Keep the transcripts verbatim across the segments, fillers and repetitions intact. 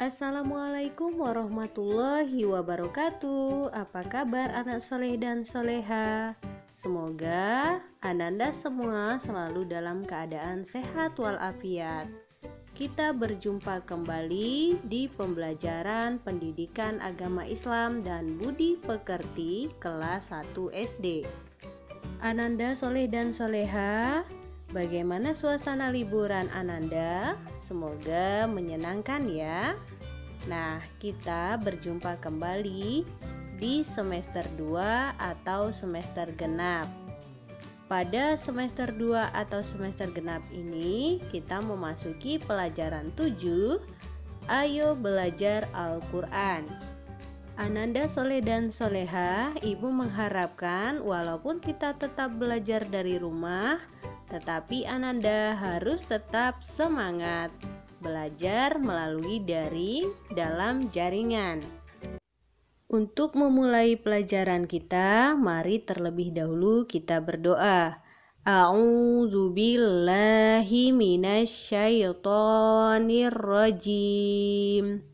Assalamualaikum warahmatullahi wabarakatuh. Apa kabar anak soleh dan soleha? Semoga Ananda semua selalu dalam keadaan sehat walafiat. Kita berjumpa kembali di pembelajaran pendidikan agama Islam dan budi pekerti kelas satu S D. Ananda soleh dan soleha, bagaimana suasana liburan Ananda? Semoga menyenangkan ya. Nah, kita berjumpa kembali di semester dua atau semester genap. Pada semester dua atau semester genap ini, kita memasuki pelajaran tujuh. Ayo belajar Al-Quran. Ananda soleh dan soleha, ibu mengharapkan walaupun kita tetap belajar dari rumah, tetapi Ananda harus tetap semangat belajar melalui daring dalam jaringan. Untuk memulai pelajaran kita, mari terlebih dahulu kita berdoa. A'udzu billahi minasyaitonir rajim.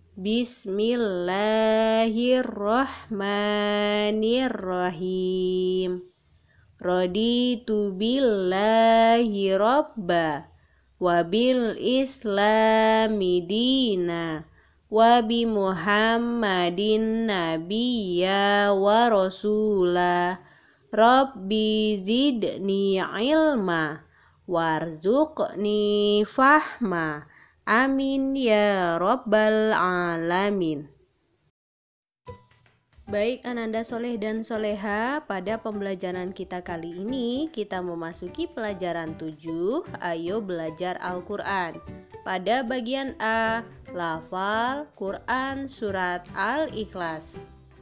Bismillahirrahmanirrahim. Raditu billahi robba wabil islami dina wabi muhammadin nabiyya wa rasula rabbi zidni ilma warzuqni fahma amin ya rabbal alamin. Baik Ananda soleh dan soleha, pada pembelajaran kita kali ini kita memasuki pelajaran tujuh. Ayo belajar Al-Quran. Pada bagian A, lafal Quran surat Al-Ikhlas.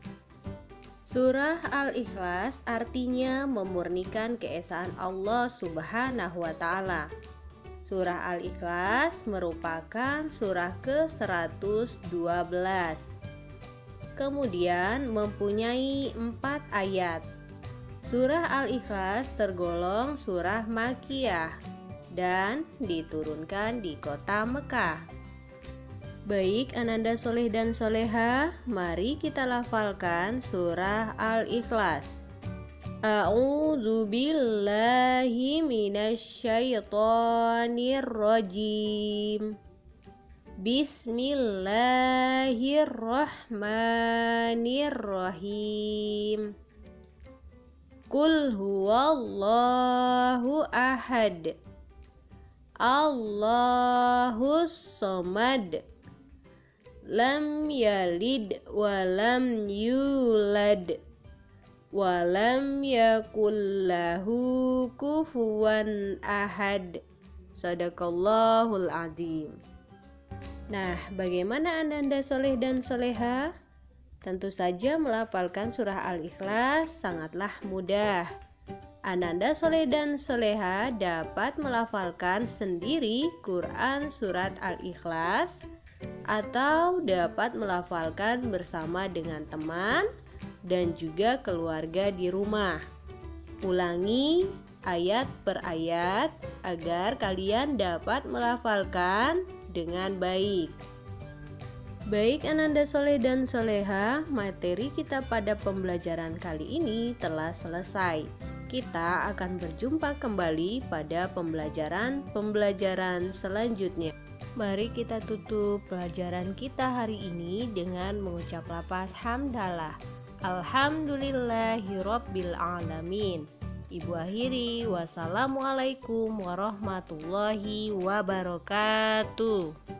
Surah Al-Ikhlas artinya memurnikan keesaan Allah Subhanahu wa Ta'ala. Surah Al-Ikhlas merupakan surah ke seratus dua belas. Kemudian mempunyai empat ayat. Surah Al-Ikhlas tergolong surah Makkiyah dan diturunkan di kota Mekah. Baik Ananda soleh dan soleha, mari kita lafalkan surah Al-Ikhlas. A'udzu billahi minasyaitonir rajim. Bismillahirrahmanirrahim. Qul huwallahu ahad. Allahus samad. Lam yalid wa lam yulad wa lam yakul lahu kufuwan ahad. Shadaqallahul azim. Nah, bagaimana Ananda soleh dan soleha? Tentu saja melafalkan surah Al-Ikhlas sangatlah mudah. Ananda soleh dan soleha dapat melafalkan sendiri Quran surat Al-Ikhlas atau dapat melafalkan bersama dengan teman dan juga keluarga di rumah. Ulangi ayat per ayat agar kalian dapat melafalkan dengan baik. Baik Ananda soleh dan soleha, materi kita pada pembelajaran kali ini telah selesai. Kita akan berjumpa kembali pada pembelajaran-pembelajaran selanjutnya. Mari kita tutup pelajaran kita hari ini dengan mengucap lafaz hamdalah. Alhamdulillahirabbil alamin. Ibu akhiri, wassalamualaikum warahmatullahi wabarakatuh.